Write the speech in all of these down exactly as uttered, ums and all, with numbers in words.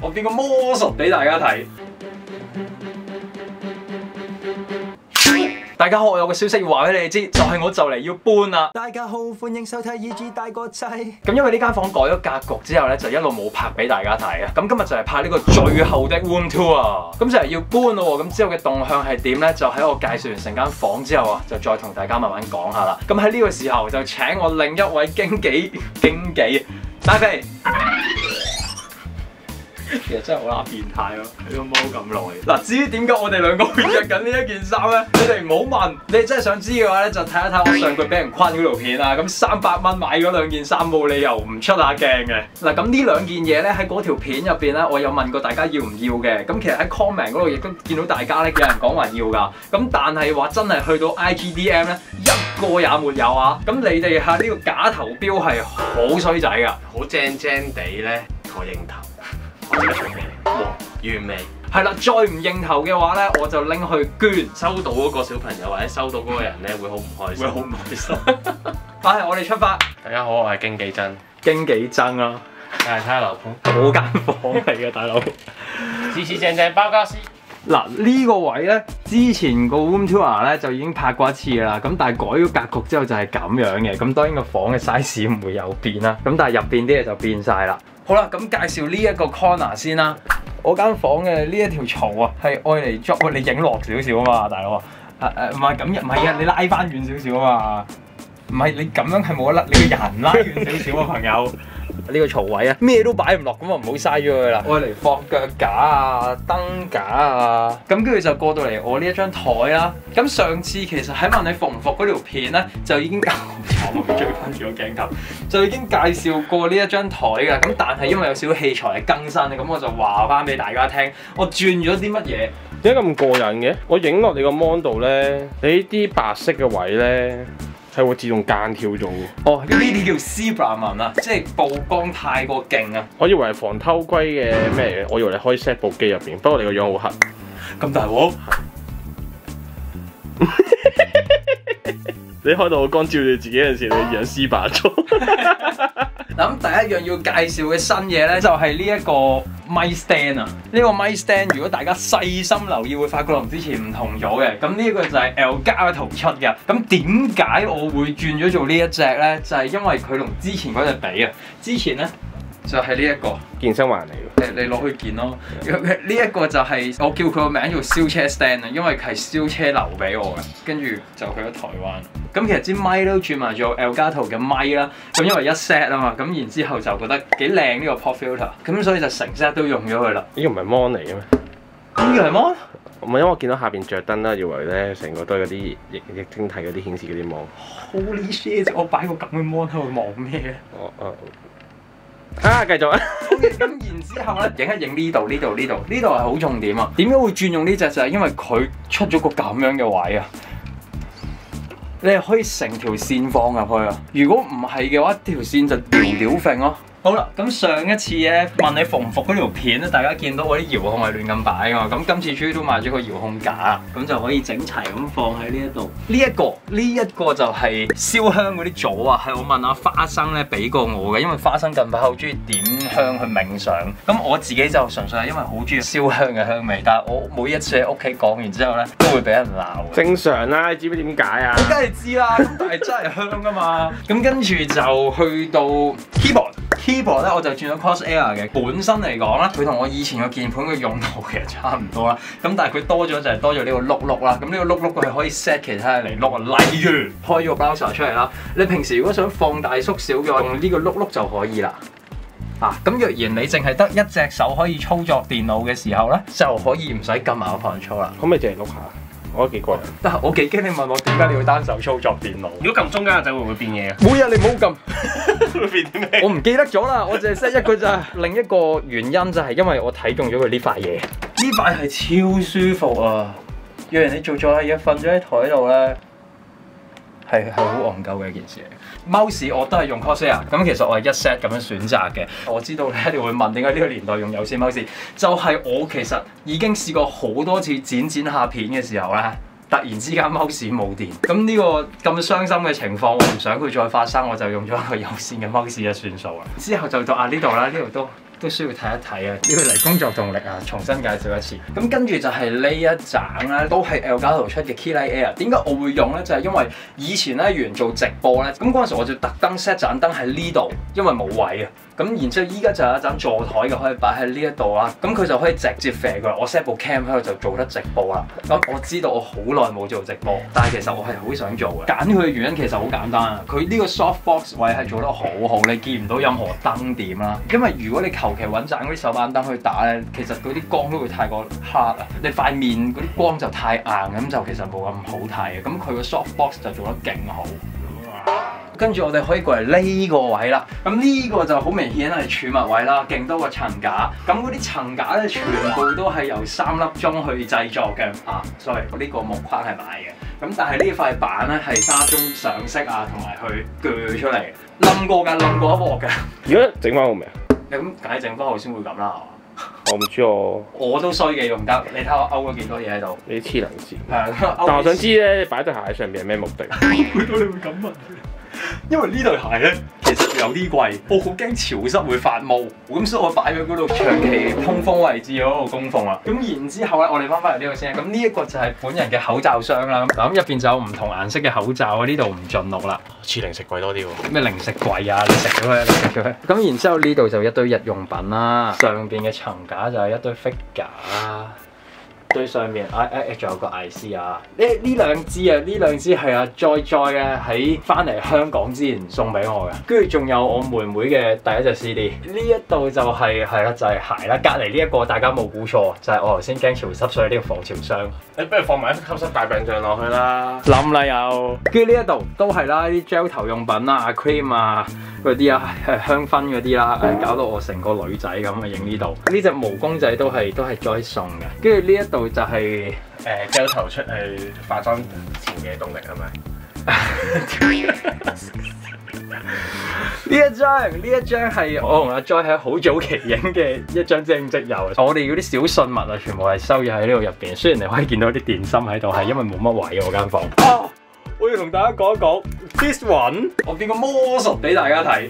我變個魔術俾大家睇。大家好，我有個消息要話俾你哋知，就係、是、我就嚟要搬啦。 大家好，歡迎收睇 E G 大個仔。 咁因為呢間房改咗格局之後咧，就一路冇拍俾大家睇啊。咁今日就係拍呢個最後的 room tour 啊。咁就係要搬咯。咁之後嘅動向係點咧？就喺我介紹完成間房之後啊，就再同大家慢慢講下啦。咁喺呢個時候就請我另一位經紀經紀大飛。其實真係好乸變態咯，喺度踎咁耐。嗱，至於點解我哋兩個會着緊呢一件衫咧？你哋唔好問，你哋真係想知嘅話咧，就睇一睇我上個俾人昆嗰條片啊。咁三百蚊買嗰兩件衫，冇理由唔出下鏡嘅。嗱，咁呢兩件嘢咧喺嗰條片入邊咧，我有問過大家要唔要嘅。咁其實喺 comment 嗰度亦都見到大家咧有人講話要㗎。咁但係話真係去到 I G D M 咧，一個也沒有啊。咁你哋嚇呢個假頭標係好衰仔㗎， 好正正地咧，我認頭。完美係啦，再唔認頭嘅話咧，我就拎去捐。 收到嗰個小朋友或者收到嗰個人咧，會好唔開心。 會好唔開心。但係我哋出發。 大家好，我係經紀真。 經紀真啦， 係睇下樓盤。 我間房嚟嘅大佬。 次次正正包家私。 嗱呢個位咧，之前個 room tour 咧就已經拍過一次㗎啦。咁但係改咗格局之後就係咁樣嘅。咁當然個房嘅 size 唔會有變啦。咁但係入邊啲嘢就變晒啦。好啦，咁介紹呢一個 corner 先啦。我間房嘅呢一條槽啊，係愛嚟捉你影落少少啊嘛，大佬啊。誒誒，唔係咁，唔係啊，你拉翻遠少少啊嘛。唔係你咁樣係冇得甩，你個人拉遠少少啊，朋友。呢個槽位啊，咩都擺唔落，咁啊唔好嘥咗佢啦。愛嚟放腳架啊、燈架啊，咁跟住就過到嚟我呢一張台啦。咁上次其實喺問你服唔服嗰條片咧，就已經搞錯，我追翻住個鏡頭，就已經介紹過呢一張台㗎。咁但係因為有少少器材係更新嘅，咁我就話翻俾大家聽，我轉咗啲乜嘢。 點解咁過癮嘅？我影落你個 mon 度咧，你呢啲白色嘅位咧，係會自動間跳咗喎。 哦，呢啲叫 Zebra 紋啊，即係曝光太過勁啊。 我以為係防偷窺嘅咩嘅，我以為你可以 set 部機入邊，不過你個樣好黑。 咁大鑊？ 你開到個光照住自己嗰陣時，你樣絲白咗。 咁第一樣要介紹嘅新嘢咧，就係呢一個咪 stand 啊！呢個咪 stand 如果大家細心留意，會發覺同之前唔同咗嘅。咁呢個就係 Elgato 出嘅。咁點解我會轉咗做呢一隻咧？就係因為佢同之前嗰隻比啊！之前咧就係呢一個健身環嚟嘅。 你攞去健咯。呢一個就係我叫佢個名做燒車 stand 啊，因為係燒車留俾我嘅。跟住就去咗台灣。咁其實支咪都轉埋做 Elgato 嘅咪啦，咁因為一 set 啊嘛，咁然之後就覺得幾靚呢個 pop filter，咁所以就成 set 都用咗佢啦。 呢個唔係 mon 嚟嘅咩？ 呢個係 mon？ 唔係，因為我見到下邊着燈啦，以為咧成個都係嗰啲液液晶體嗰啲顯示嗰啲 mon。 Holy shit！我擺個咁嘅 mon 喺度望咩咧？ 哦哦。啊，繼續啊！ 咁然之後咧，影一影呢度、呢度、呢度，呢度係好重點啊！點解會轉用呢隻？就係因為佢出咗個咁樣嘅位啊！你係可以成條線放入去啊！如果唔係嘅話，條線就撩撩揈咯。好啦，咁上一次咧問你服唔服嗰條片咧，大家見到我啲遙控係亂咁擺啊嘛。咁今次終於都買咗個遙控架，咁就可以整齊咁放喺呢一度。呢一個呢一個就係燒香嗰啲組啊，係我問阿花生咧俾過我嘅，因為花生近排好中意點香去冥想。咁我自己就純粹係因為好中意燒香嘅香味，但係我每一次喺屋企講完之後咧，都會俾人鬧。 正常啦，你知唔知點解啊？ 我梗係知啦，但係真係香噶嘛。咁跟住就去到 keyboard。keyboard 咧我就轉咗 Corsair 嘅，本身嚟講咧，佢同我以前個鍵盤嘅用途其實差唔多啦。咁但係佢多咗就係多咗呢個碌碌啦。咁呢個碌碌佢係可以 set 其他嘢嚟碌啊，例如開咗個 browser 出嚟啦。你平時如果想放大縮小嘅話，用呢個碌碌就可以啦。啊，咁若然你淨係得一隻手可以操作電腦嘅時候咧，就可以唔使撳埋個 control 啦。 可唔可以淨係碌下？我覺得幾過癮。 但係我幾驚你問我點解你要單手操作電腦？ 如果撳中間嘅掣會唔會變嘢啊？ 每日你唔好撳。 會變啲咩？ 我唔記得咗啦，我淨係 set 一個咋。另一個原因就係因為我睇中咗佢呢塊嘢，呢塊係超舒服啊！若然你做咗嘢瞓咗喺台度咧，係係好戇鳩嘅一件事嚟。mouse 我都係用 Corsair， 咁其實我係一 set 咁樣選擇嘅。我知道你一定會問點解呢個年代用有線 mouse， 就係我其實已經試過好多次剪剪下片嘅時候咧，突然之間 mouse 冇電，咁呢個咁傷心嘅情況，我唔想佢再發生，我就用咗一個有線嘅 mouse 就算數啦。之後就到啊呢度啦，呢度都都需要睇一睇啊！呢個嚟工作動力啊，重新介紹一次。咁跟住就係呢一盞咧，都係 Elgato 出嘅 Key Light Air。點解我會用咧？就係、是、因為以前咧原做直播咧，咁嗰陣時我就特登 set 盞燈喺呢度，因為冇位啊。咁然之後依家就有一盞座台嘅可以擺喺呢一度啦，咁佢就可以直接射過嚟。我 set 部 cam 喺度就做得直播啦。咁我知道我好耐冇做直播，但係其實我係好想做嘅。揀佢嘅原因其實好簡單啊，佢呢個 softbox 位係做得好好，你見唔到任何燈點啦。因為如果你求其揾盞嗰啲手板燈去打咧，其實嗰啲光都會太過黑啊，你塊面嗰啲光就太硬，咁就其實冇咁好睇嘅。咁佢個 softbox 就做得勁好。跟住我哋可以過嚟呢個位啦，咁呢個就好明顯係儲物位啦，勁多個層架。咁嗰啲層架咧，全部都係由三粒鐘去製作嘅。啊，sorry，呢個木框係買嘅。咁但係呢塊板咧係三粒鐘上色啊，同埋去鋸出嚟，冧過㗎，冧過一鑊㗎。 如果整翻好未啊？ 你咁梗係整翻好先會咁啦。 我唔知我， 我都衰嘅用得，你睇我勾咗幾多嘢喺度。 你黐能線。 係啊， 但我想知咧，你擺對鞋喺上邊係咩目的？ 估到你會咁問。因為呢對鞋咧，其實有啲貴，我好驚潮濕會發毛，咁所以我擺咗嗰度長期通風位置嗰度供奉啦。咁然之後咧，我哋翻返嚟呢度先。咁呢一個就係本人嘅口罩箱啦。嗱，咁入邊就有唔同顏色嘅口罩啊。呢度唔盡錄啦。 似零食櫃多啲喎。 咩零食櫃啊？你食咗佢，你食咗佢。咁然之後呢度就一堆日用品啦。上邊嘅層架就係一堆 figure。最上面，啊啊，仲有個 I C 啊！呢呢兩支啊，呢兩支係阿 Joy Joy 嘅喺翻嚟香港之前送俾我嘅，跟住仲有我妹妹嘅第一隻 C D。呢一度就係係啦，就係、是、鞋啦。隔離呢一個大家冇估錯，就係、是、我頭先驚潮濕，所以呢個防潮箱。 你不如放埋一吸濕大病象落去啦。 冧啦又，跟住呢一度都係啦，啲 gel 頭用品啊、cream 啊嗰啲啊，係香薰嗰啲啦，誒搞到我成個女仔咁啊影呢度。呢隻毛公仔都係都係 Joy 送嘅，跟住呢一度就係、是。 誒膠頭出係化妝前嘅動力係咪？ 呢一張呢一張係我同阿 Joy 喺好早期影嘅一張正職遊。我哋嗰啲小信物啊，全部係收咗喺呢度入邊。雖然你可以見到啲電芯喺度，係因為冇乜位啊我間房。啊！我要同大家講一講 this one， 我變個魔術俾大家睇。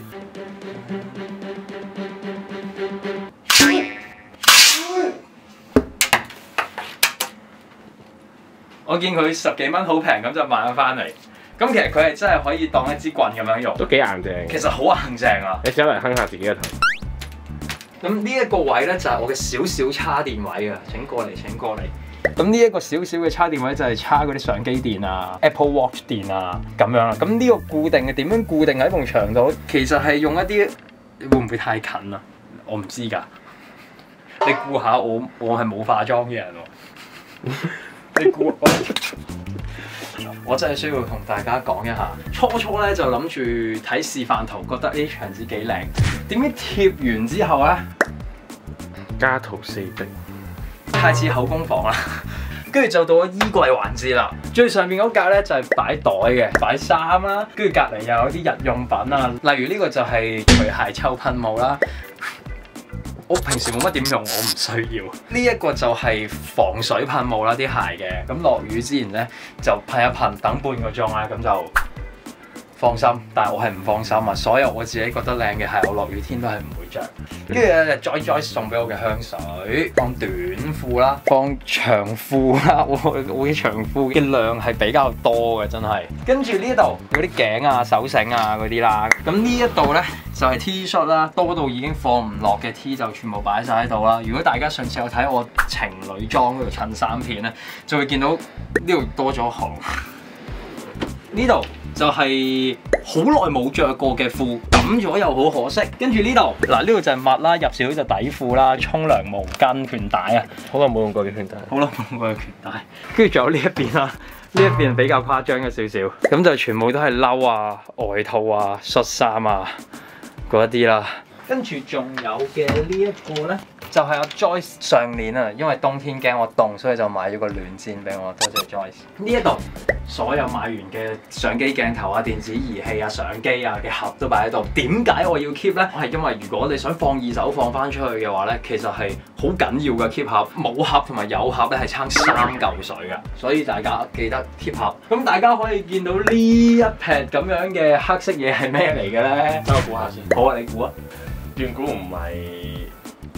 我見佢十幾蚊好平，咁就買咗翻嚟。咁其實佢係真係可以當一支棍咁樣用， 都幾硬淨。 其實好硬淨啊！ 你試嚟哼下自己嘅頭。 咁呢一個位咧就係我嘅小小叉電位啊！請過嚟，請過嚟。咁呢一個小小嘅叉電位就係叉嗰啲相機電啊、Apple Watch 電啊咁樣啦。咁呢個固定嘅點樣固定喺埲牆度？其實係用一啲會唔會太近啊？我唔知㗎。你估下我，我係冇化妝嘅人喎。你估我？我真係需要同大家講一下。初初咧就諗住睇示範圖，覺得呢啲牆紙幾靚。點知貼完之後咧， 家徒四壁， 太似口供房啦。跟住就到咗衣櫃環節啦。最上邊嗰格咧就係擺袋嘅，擺衫啦。跟住隔離又有啲日用品啊，例如呢個就係除鞋臭噴霧啦。我平時冇乜點用，我唔需要。呢一個就係防水噴霧啦，啲鞋嘅。咁落雨之前咧就噴一噴，等半個鐘啦，咁就放心。但係我係唔放心啊，所有我自己覺得靚嘅鞋，我落雨天都係唔會着。跟住咧再再送俾我嘅香水，放短褲啦，放長褲啦。我我嘅長褲嘅量係比較多嘅，真係。跟住呢度嗰啲頸啊、手繩啊嗰啲啦。咁呢一度咧就係 T 恤啦，多到已經放唔落嘅 T 就全部擺晒喺度啦。如果大家上次有睇我情侶裝嗰條襯衫片咧，就會見到呢度多咗行。呢度就係好耐冇着過嘅褲，抌咗又好可惜。跟住呢度嗱，呢度就係襪啦，入少少就底褲啦、沖涼毛巾、拳帶啊， 好耐冇用過嘅拳帶， 好耐冇用過嘅拳帶。跟住仲有呢一邊啦，呢一邊比較誇張嘅少少，咁就全部都係褸啊、外套啊、恤衫啊嗰一啲啦。跟住仲有嘅呢一個咧，就係、是、阿 Joyce 上年啊，因為冬天驚我凍，所以就買咗個暖氈俾我，多謝 Joyce。呢一度所有買完嘅相機鏡頭啊、電子儀器啊、相機啊嘅盒都擺喺度。點解我要 keep 咧？係因為如果你想放二手放翻出去嘅話咧，其實係好緊要嘅 keep 盒。冇盒同埋有盒咧係差三嚿水㗎，所以大家記得 keep 盒。咁大家可以見到呢一撇咁樣嘅黑色嘢係咩嚟嘅咧？等我估下先。好啊，你估啊？ 斷估唔係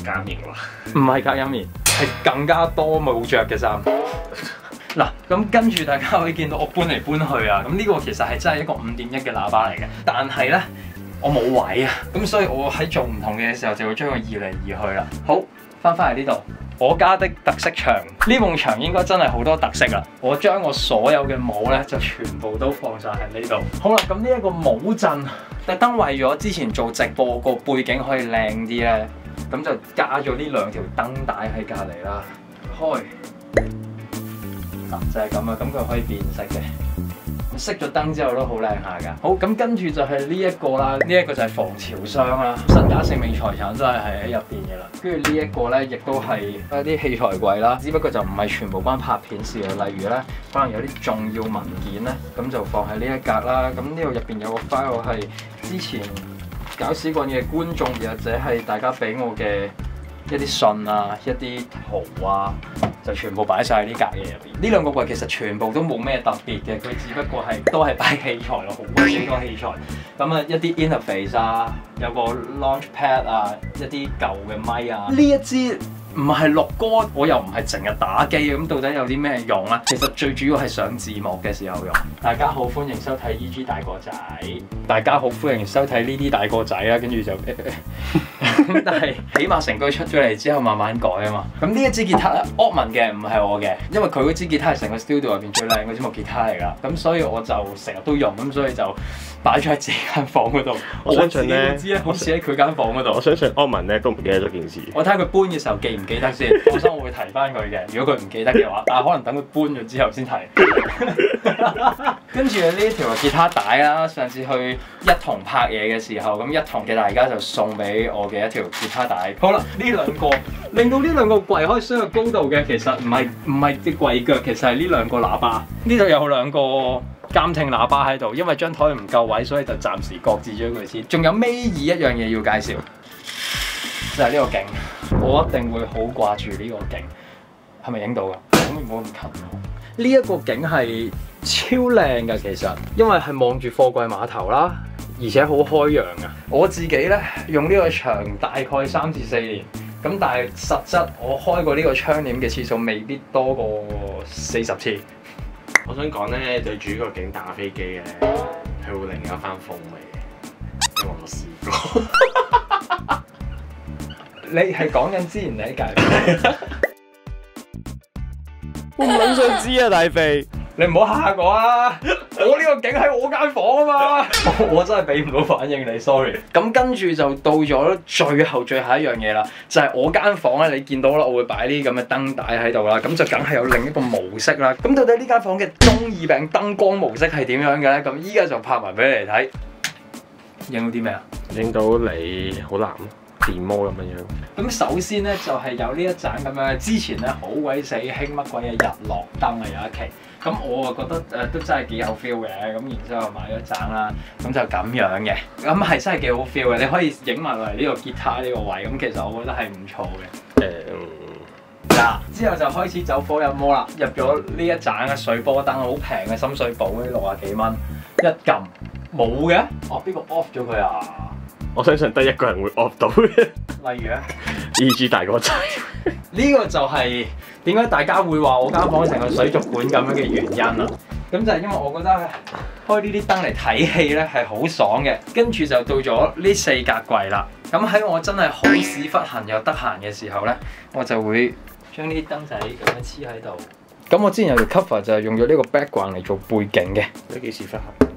隔面喎。 唔係隔音棉，係更加多冇着嘅衫。嗱，咁跟住大家可以見到我搬嚟搬去啊，咁呢個其實係真係一個五點一嘅喇叭嚟嘅，但係咧我冇位啊，咁所以我喺做唔同嘅時候就會將佢移嚟移去啦。好，翻返嚟呢度，我家的特色牆，呢埲牆應該真係好多特色啦。我將我所有嘅帽咧就全部都放晒喺呢度。好啦，咁呢一個帽陣，特登為咗之前做直播個背景可以靚啲咧，咁就加咗呢兩條燈帶喺隔離啦。開。就係咁啊，咁佢可以變色嘅。熄咗燈之後都好靚下㗎。好，咁跟住就係呢一個啦，呢、這、一個就係防潮箱啦，身家性命財產都係係喺入邊嘅啦。跟住呢一個咧，亦都係一啲器材櫃啦，只不過就唔係全部關拍片事嘅。例如咧，可能有啲重要文件咧，咁就放喺呢一格啦。咁呢度入邊有個 file 係之前搞屎棍嘅觀眾，或者係大家俾我嘅一啲信啊，一啲圖啊。就全部擺晒喺呢格嘢入邊。呢兩個櫃其實全部都冇咩特別嘅，佢只不過係都係擺器材咯，好鬼多器材。咁啊，一啲 interface 啊，有個 launch pad 啊，一啲舊嘅咪啊。呢一支唔係錄歌，我又唔係成日打機，咁到底有啲咩用咧？其實最主要係上字幕嘅時候用。大家好，歡迎收睇 E G 大個仔。大家好，歡迎收睇呢啲大個仔啦，跟住就。但係起碼成句出咗嚟之後慢慢改啊嘛。咁呢一支吉他咧 Oddman 嘅，唔係我嘅，因為佢嗰支吉他係成個 studio 入邊最靚嗰支木吉他嚟㗎。咁所以我就成日都用，咁所以就擺咗喺自己間房嗰度。 我相信咧， 知咧，好似喺佢間房嗰度。 我相信 Oddman 咧都唔記得咗件事。 我睇下佢搬嘅時候記唔記得先。放心，我會提翻佢嘅。如果佢唔記得嘅話，但係可能等佢搬咗之後先提。跟住呢一條吉他帶啦，上次去一同拍嘢嘅時候，咁一同嘅大家就送俾我嘅一條吉他帶。好啦，呢兩個令到呢兩個櫃可以相約高度嘅，其實唔係唔係啲櫃腳，其實係呢兩個喇叭。呢度有兩個監聽喇叭喺度，因為張台唔夠位，所以就暫時擱置咗佢先。仲有尾二一樣嘢要介紹，就係、是、呢個景，我一定會好掛住呢個景。係咪影到㗎？可唔可以唔好咁近？呢一個景係超靚㗎，其實，因為係望住貨櫃碼頭啦，而且好開揚啊！我自己咧用呢個牆大概三至四年，咁但係實質我開過呢個窗簾嘅次數未必多過四十次。 我想講咧，對住呢個景打飛機咧，係會另一番風味嘅，因為我試過。 你係講緊之前你喺隔我唔撚想知啊，大肥！ 你唔好嚇我啊！我呢個景喺我間房啊嘛，我真係俾唔到反應你 ，sorry。咁跟住就到咗最後最後一樣嘢啦，就係、是、我間房咧，你見到啦，我會擺呢啲咁嘅燈帶喺度啦，咁就梗係有另一個模式啦。咁到底呢間房嘅中二病燈光模式係點樣嘅咧？咁依家就拍埋俾你哋睇。影到啲咩啊？ 影到你好藍。電摩咁樣樣， 咁首先咧就係、是、有呢一盞咁樣，之前咧好鬼死興乜鬼嘢日落燈啊有一期，咁我啊覺得誒、呃、都真係幾有 feel 嘅，咁然之後買咗盞啦，咁就咁樣嘅，咁係真係幾好 feel 嘅，你可以影埋落嚟呢個吉他呢個位，咁其實我覺得係唔錯嘅。誒，嗱之後就開始走火入魔啦，入咗呢一盞嘅水波燈，好平嘅深水埗嗰啲六啊幾蚊，一撳冇嘅，哦邊個 off 咗佢啊？ 我相信得一個人會 off 到嘅。 例如咧 ，E G 大個仔， 呢個就係點解大家會話我間房成個水族館咁樣嘅原因啊！咁就係因為我覺得開呢啲燈嚟睇戲咧係好爽嘅，跟住就到咗呢四格櫃啦。咁喺我真係好屎忽痕又得閒嘅時候咧，我就會將呢啲燈仔咁樣黐喺度。咁我之前有條 cover 就係用咗呢個 background 嚟做背景嘅。 都幾屎忽痕。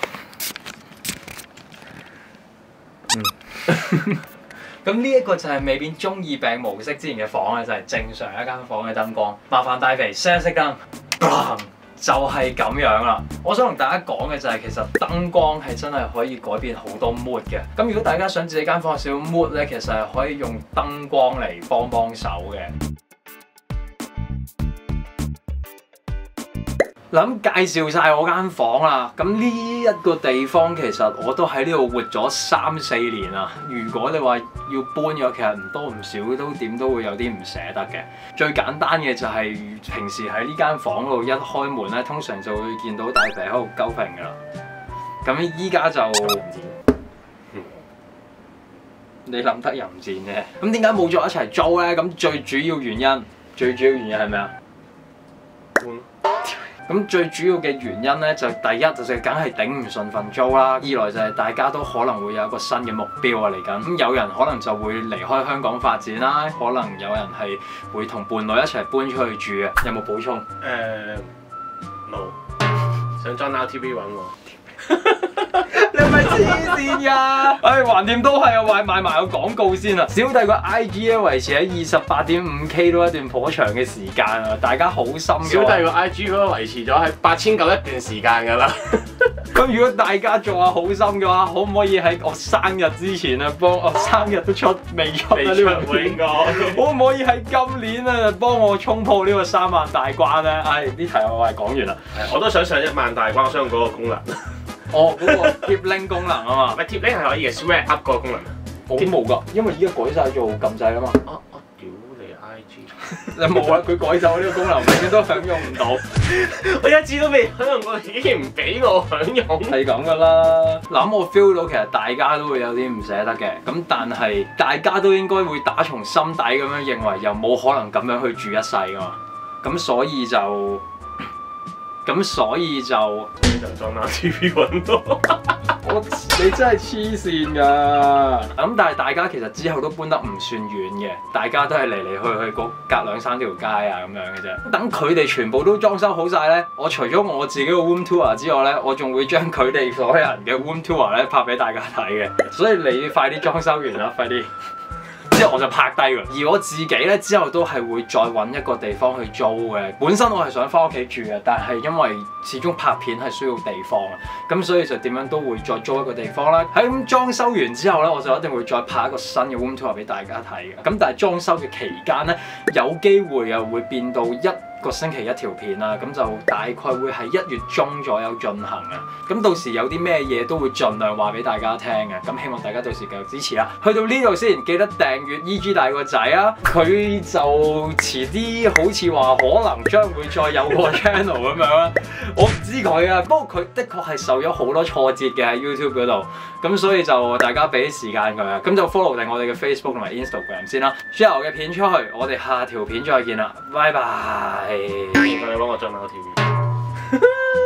咁呢一個就係未變中二病模式之前嘅房咧，就係、是、正常一間房嘅燈光。麻煩大肥熄一熄燈，就係、是、咁樣啦。我想同大家講嘅就係、是、其實燈光係真係可以改變好多 mood 嘅。咁如果大家想自己間房有少少 mood 咧，其實係可以用燈光嚟幫幫手嘅。咁介紹晒我間房啦，咁呢一個地方其實我都喺呢度活咗三四年啦。如果你話要搬嘅，其實唔多唔少都點都會有啲唔捨得嘅。最簡單嘅就係平時喺呢間房度一開門咧，通常就會見到大肥喺度鳩揈噶啦。咁依家就你諗得淫賤啫。咁點解冇咗一齊租咧？咁最主要原因，最主要原因係咩啊？ 搬。 咁最主要嘅原因咧，就第一就係梗係頂唔順份租啦，二來就係大家都可能會有一個新嘅目標啊嚟緊。咁有人可能就會離開香港發展啦，可能有人係會同伴侶一齊搬出去住嘅。有冇補充？ 誒冇、想裝 Now T V 揾我。 你係咪黐線㗎？唉，橫掂都係啊，賣賣埋個廣告先啊！小弟個 I G 咧維持喺二十八點五 K 都一段頗長嘅時間啊，大家好心嘅。 小弟個 I G 嗰個維持咗喺八千九一段時間㗎啦。 咁如果大家做下好心嘅話，可唔可以喺我生日之前啊，幫我生日都出未出啊？呢個應該可唔可以喺今年啊幫我衝破呢個三萬大關咧？唉，呢題我係講完啦。 我都想上一萬大關，我想用嗰個功能。 哦，嗰、嗰個貼 link 功能啊嘛， 咪貼 link 係可以嘅 ，swipe up 嗰個功能。 我冇㗎，因為依家改晒做撳掣啊嘛。 我我屌你 I G， 你冇啊？佢改走呢個功能，永遠都享用唔到。 我一次都未享用過，竟然唔俾我享用。 係咁㗎啦。嗱，咁我 feel 到其實大家都會有啲唔捨得嘅，咁但係大家都應該會打從心底咁樣認為，又冇可能咁樣去住一世㗎嘛。咁所以就，咁所以就。 就裝 Now T V 揾到， 我你真係黐線㗎！咁但係大家其實之後都搬得唔算遠嘅，大家都係嚟嚟去去嗰隔兩三條街啊咁樣嘅啫。等佢哋全部都裝修好晒咧，我除咗我自己個 room tour 之外咧，我仲會將佢哋所有人嘅 room tour 咧拍俾大家睇嘅。所以你快啲裝修完啦，快啲！之後我就拍低㗎，而我自己咧之後都係會再揾一個地方去租嘅。本身我係想翻屋企住嘅，但係因為始終拍片係需要地方啊，咁所以就點樣都會再租一個地方啦。喺咁裝修完之後咧，我就一定會再拍一個新嘅 room tour 俾大家睇嘅。咁但係裝修嘅期間咧，有機會又會變到一個星期一條片啦，咁就大概會喺一月中左右進行啊。咁到時有啲咩嘢都會盡量話俾大家聽嘅。咁希望大家到時繼續支持啦。去到呢度先，記得訂閱 E G 大個仔啊！佢就遲啲好似話可能將會再有個 channel 咁樣啦。我唔知佢啊，不過佢的確係受咗好多挫折嘅喺 YouTube 嗰度。咁所以就大家俾啲時間佢啊。咁就 follow 定我哋嘅 Facebook 同埋 Instagram 先啦。share 我嘅片出去，我哋下條片再見啦，拜拜。 佢幫我裝 Now T V。